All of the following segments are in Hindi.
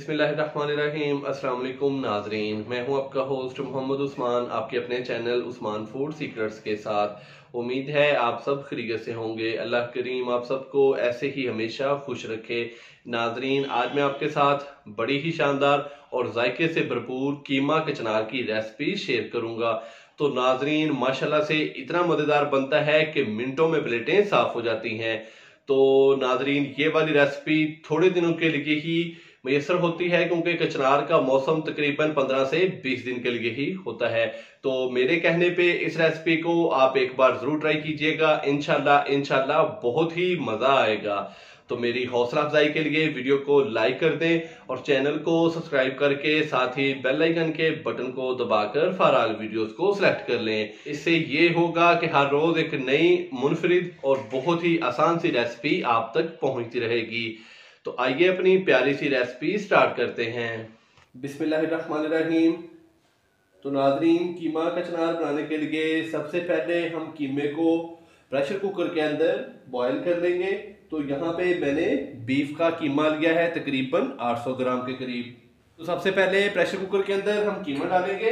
बिस्मिल्लाहिर्रहमानिर्रहीम। अस्सलाम वालेकुम नाजरीन, मैं हूं आपका होस्ट मोहम्मद उस्मान, आपके अपने चैनल उस्मान फूड सीक्रेट्स के साथ। उम्मीद है आप सब खैरियत से होंगे। अल्लाह करीम आप सबको ऐसे ही हमेशा खुश रखे। नाजरीन, आज मैं आपके साथ बड़ी ही शानदार और जायके से भरपूर कीमा कचनार की रेसिपी शेयर करूंगा। तो नाजरीन, माशाल्लाह से इतना मज़ेदार बनता है कि मिनटों में प्लेटें साफ हो जाती हैं। तो नाजरीन, ये वाली रेसिपी थोड़े दिनों के लिए ही मैसर होती है, क्योंकि कचनार का मौसम तकरीबन 15 से 20 दिन के लिए ही होता है। तो मेरे कहने पे इस रेसिपी को आप एक बार जरूर ट्राई कीजिएगा। इंशाल्लाह बहुत ही मजा आएगा। तो मेरी हौसला अफजाई के लिए वीडियो को लाइक कर दें और चैनल को सब्सक्राइब करके साथ ही बेल आइकन के बटन को दबाकर फाराल वीडियोस को सिलेक्ट कर लें। इससे ये होगा कि हर रोज एक नई मुनफरिद और बहुत ही आसान सी रेसिपी आप तक पहुंचती रहेगी। तो आइए अपनी प्यारी सी रेसिपी स्टार्ट करते हैं। बिस्मिल्लाहिर्रहमानिर्रहीम। तो नाजरीन, कीमा कचनार बनाने के लिए सबसे पहले हम कीमे को प्रेशर कुकर के अंदर बॉयल कर लेंगे। तो यहाँ पे मैंने बीफ का कीमा लिया है तकरीबन 800 ग्राम के करीब। तो सबसे पहले प्रेशर कुकर के अंदर हम कीमा डालेंगे।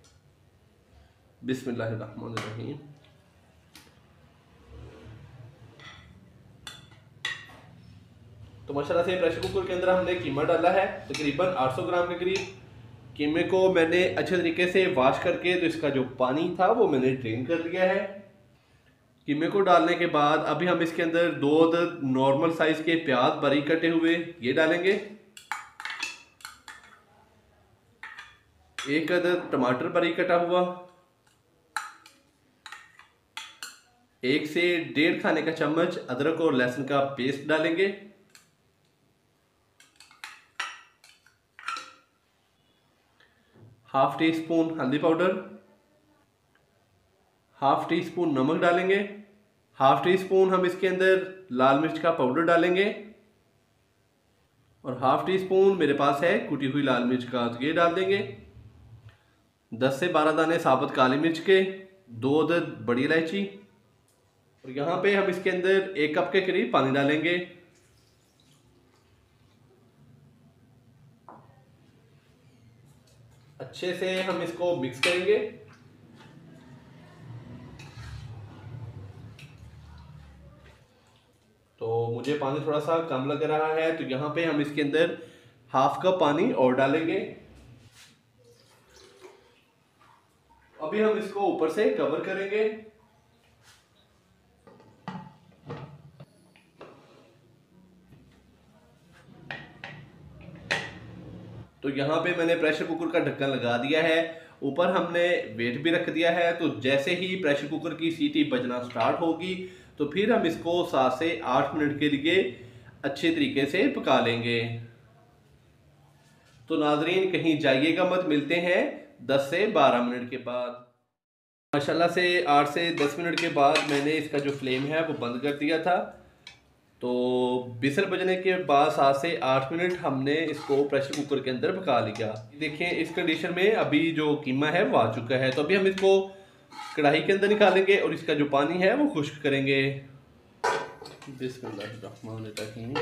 बिस्मिल्लाहिर्रहमानिर्रहीम। तो माशाल्लाह से प्रेशर कुकर के अंदर हमने कीमा डाला है तकरीबन 800 ग्राम के करीब। कीमे को मैंने अच्छे तरीके से वॉश करके तो इसका जो पानी था वो मैंने ड्रेन कर लिया है। कीमे को डालने के बाद अभी हम इसके अंदर 2 अदद नॉर्मल साइज के प्याज बारीक कटे हुए ये डालेंगे। 1 अदद टमाटर बारीक कटा हुआ, 1 से 1.5 खाने का चम्मच अदरक और लहसुन का पेस्ट डालेंगे। हाफ टी स्पून हल्दी पाउडर, हाफ टी स्पून नमक डालेंगे, हाफ टी स्पून हम इसके अंदर लाल मिर्च का पाउडर डालेंगे और हाफ टी स्पून मेरे पास है कुटी हुई लाल मिर्च का, तो ये डाल देंगे। 10 से 12 दाने साबुत काली मिर्च के, 2 अदद बड़ी इलायची और यहाँ पे हम इसके अंदर 1 कप के करीब पानी डालेंगे। अच्छे से हम इसको मिक्स करेंगे। तो मुझे पानी थोड़ा सा कम लग रहा है, तो यहाँ पे हम इसके अंदर हाफ कप पानी और डालेंगे। अभी हम इसको ऊपर से कवर करेंगे। तो यहाँ पे मैंने प्रेशर कुकर का ढक्कन लगा दिया है, ऊपर हमने वेट भी रख दिया है। तो जैसे ही प्रेशर कुकर की सीटी बजना स्टार्ट होगी तो फिर हम इसको 7 से 8 मिनट के लिए अच्छे तरीके से पका लेंगे। तो नाजरीन, कहीं जाइएगा मत, मिलते हैं 10 से 12 मिनट के बाद। माशाल्लाह से 8 से 10 मिनट के बाद मैंने इसका जो फ्लेम है वो बंद कर दिया था। तो बिसल बजने के बाद 7 से 8 मिनट हमने इसको प्रेशर कुकर के अंदर पका लिया। देखें, इस कंडीशन में अभी जो कीमा है वो आ चुका है। तो अभी हम इसको कढ़ाई के अंदर निकालेंगे और इसका जो पानी है वो खुश्क करेंगे। बिस्मिल्लाहिर्रहमानिर्रहीम।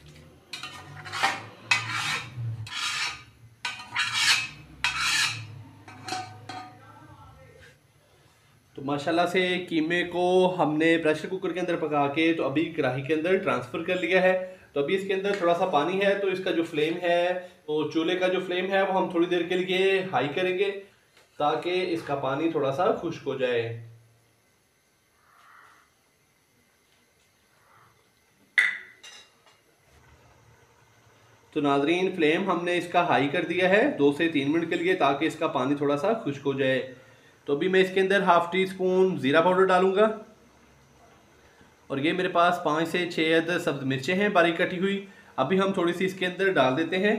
तो माशाल्लाह से कीमे को हमने प्रेशर कुकर के अंदर पका के तो अभी कढ़ाई के अंदर ट्रांसफ़र कर लिया है। तो अभी इसके अंदर थोड़ा सा पानी है, तो इसका जो फ्लेम है, तो चूल्हे का जो फ्लेम है वो हम थोड़ी देर के लिए हाई करेंगे ताकि इसका पानी थोड़ा सा खुश्क हो जाए। तो नाजरीन, फ्लेम हमने इसका हाई कर दिया है 2 से 3 मिनट के लिए ताकि इसका पानी थोड़ा सा खुश्क हो जाए। तो अभी मैं इसके अंदर हाफ टी स्पून ज़ीरा पाउडर डालूंगा और ये मेरे पास 5 से 6 अदद सब्ज मिर्चें हैं बारीक कटी हुई। अभी हम थोड़ी सी इसके अंदर डाल देते हैं।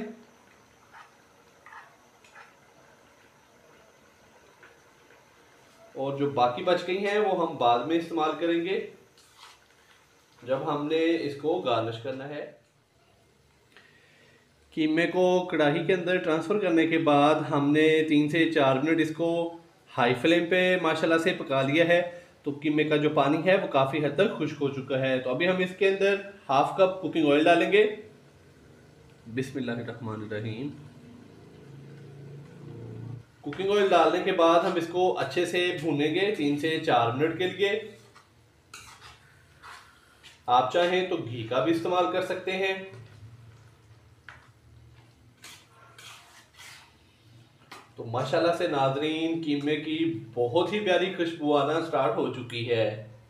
और जो बाकी बच गई हैं वो हम बाद में इस्तेमाल करेंगे जब हमने इसको गार्निश करना है। कीमे को कढ़ाई के अंदर ट्रांसफ़र करने के बाद हमने 3 से 4 मिनट इसको हाई फ्लेम पे माशाल्लाह से पका लिया है। तो कीमे का जो पानी है वो काफ़ी हद तक खुश्क हो चुका है। तो अभी हम इसके अंदर हाफ कप कुकिंग ऑयल डालेंगे बिस्मिल्लाहिर्रहमानिर्रहीम। कुकिंग ऑयल डालने के बाद हम इसको अच्छे से भूनेंगे 3 से 4 मिनट के लिए। आप चाहें तो घी का भी इस्तेमाल कर सकते हैं। तो माशाल्लाह से नाजरीन कीमे की बहुत ही प्यारी खुशबू आना स्टार्ट हो चुकी है।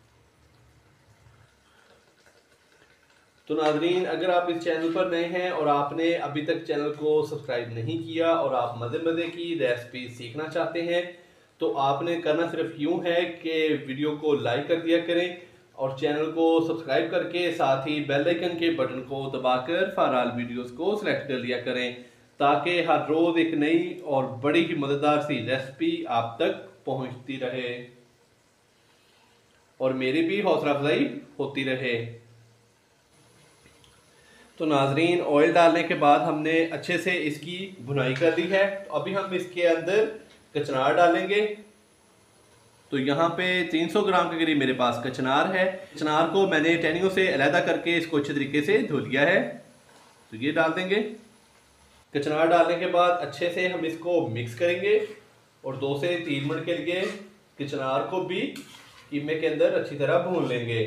तो नाजरीन अगर आप इस चैनल पर नए हैं और आपने अभी तक चैनल को सब्सक्राइब नहीं किया और आप मज़े मज़े की रेसिपी सीखना चाहते हैं तो आपने करना सिर्फ यूँ है कि वीडियो को लाइक कर दिया करें और चैनल को सब्सक्राइब करके साथ ही बेल आइकन के बटन को दबाकर फॉर वीडियोस को सिलेक्ट कर लिया करें ताकि हर रोज़ एक नई और बड़ी ही मज़ेदार सी रेसिपी आप तक पहुँचती रहे और मेरी भी हौसला अफजाई होती रहे। तो नाजरीन ऑयल डालने के बाद हमने अच्छे से इसकी भुनाई कर ली है। तो अभी हम इसके अंदर कचनार डालेंगे। तो यहाँ पे 300 ग्राम के करीब मेरे पास कचनार है। कचनार को मैंने टहनियों से अलहदा करके इसको अच्छे तरीके से धो लिया है। तो ये डाल देंगे। कचनार डालने के बाद अच्छे से हम इसको मिक्स करेंगे और 2 से 3 मिनट के लिए कचनार को भी कीमे के अंदर अच्छी तरह भून लेंगे।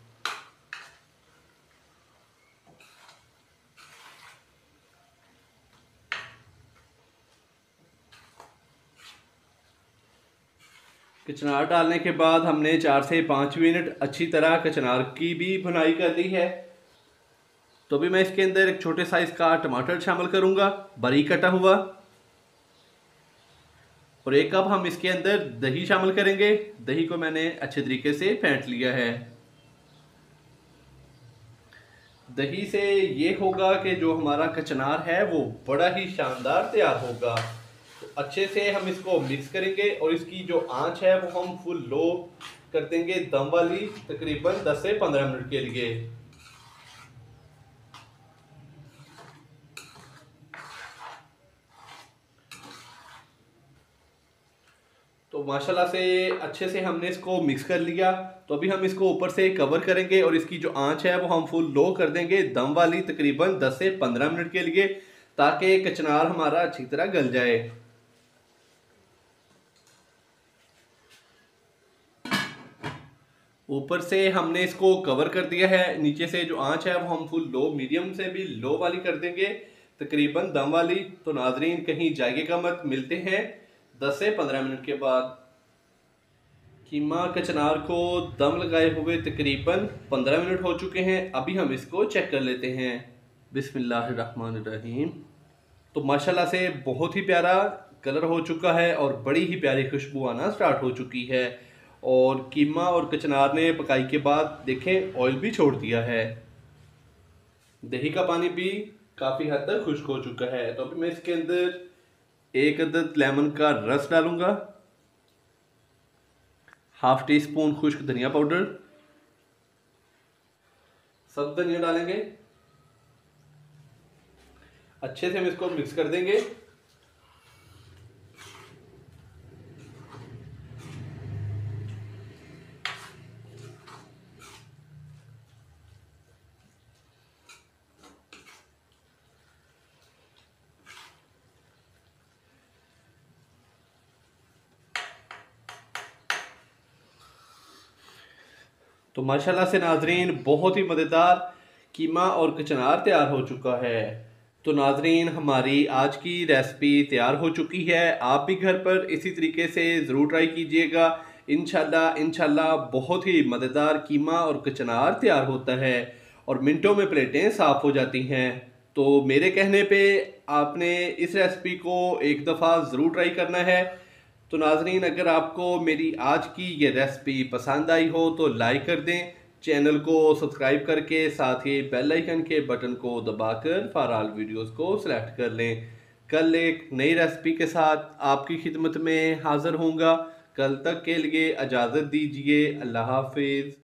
कचनार डालने के बाद हमने 4 से 5 मिनट अच्छी तरह कचनार की भी भुनाई कर ली है। तो अभी मैं इसके अंदर एक छोटे साइज का टमाटर शामिल करूंगा बारीक कटा हुआ और 1 कप हम इसके अंदर दही शामिल करेंगे। दही को मैंने अच्छे तरीके से फेंट लिया है। दही से ये होगा कि जो हमारा कचनार है वो बड़ा ही शानदार तैयार होगा। तो अच्छे से हम इसको मिक्स करेंगे और इसकी जो आंच है वो हम फुल लो कर देंगे दम वाली तकरीबन 10 से 15 मिनट के लिए। तो माशाल्लाह से अच्छे से हमने इसको मिक्स कर लिया। तो अभी हम इसको ऊपर से कवर करेंगे और इसकी जो आंच है वो हम फुल लो कर देंगे दम वाली तकरीबन 10 से 15 मिनट के लिए ताकि कचनार हमारा अच्छी तरह गल जाए। ऊपर से हमने इसको कवर कर दिया है। नीचे से जो आंच है वो हम फुल लो मीडियम से भी लो वाली कर देंगे तकरीबन दम वाली। तो नाजरीन कहीं जाइएगा मत, मिलते हैं 10 से 15 मिनट के बाद। कीमा कचनार को दम लगाए हुए तकरीबन 15 मिनट हो चुके हैं। अभी हम इसको चेक कर लेते हैं। बिस्मिल्लाहिर्रहमानिर्रहीम। तो माशाल्लाह से बहुत ही प्यारा कलर हो चुका है और बड़ी ही प्यारी खुशबू आना स्टार्ट हो चुकी है और कीमा और कचनार ने पकाई के बाद देखें ऑयल भी छोड़ दिया है। दही का पानी भी काफ़ी हद तक खुश्क हो चुका है। तो अभी मैं इसके अंदर 1 अदद लेमन का रस डालूंगा, ½ टी स्पून खुश्क धनिया पाउडर, सब धनिया डालेंगे। अच्छे से हम इसको मिक्स कर देंगे। तो माशाल्लाह से नाजरीन बहुत ही मज़ेदार कीमा और कचनार तैयार हो चुका है। तो नाजरीन हमारी आज की रेसिपी तैयार हो चुकी है। आप भी घर पर इसी तरीके से ज़रूर ट्राई कीजिएगा। इंशाल्लाह बहुत ही मज़ेदार कीमा और कचनार तैयार होता है और मिनटों में प्लेटें साफ़ हो जाती हैं। तो मेरे कहने पे आपने इस रेसिपी को एक दफ़ा ज़रूर ट्राई करना है। तो नाजरीन अगर आपको मेरी आज की ये रेसिपी पसंद आई हो तो लाइक कर दें, चैनल को सब्सक्राइब करके साथ ही बेल आइकन के बटन को दबाकर फॉर ऑल वीडियोस को सिलेक्ट कर लें। कल एक नई रेसिपी के साथ आपकी खिदमत में हाज़िर होऊंगा। कल तक के लिए इजाज़त दीजिए। अल्लाह हाफिज़।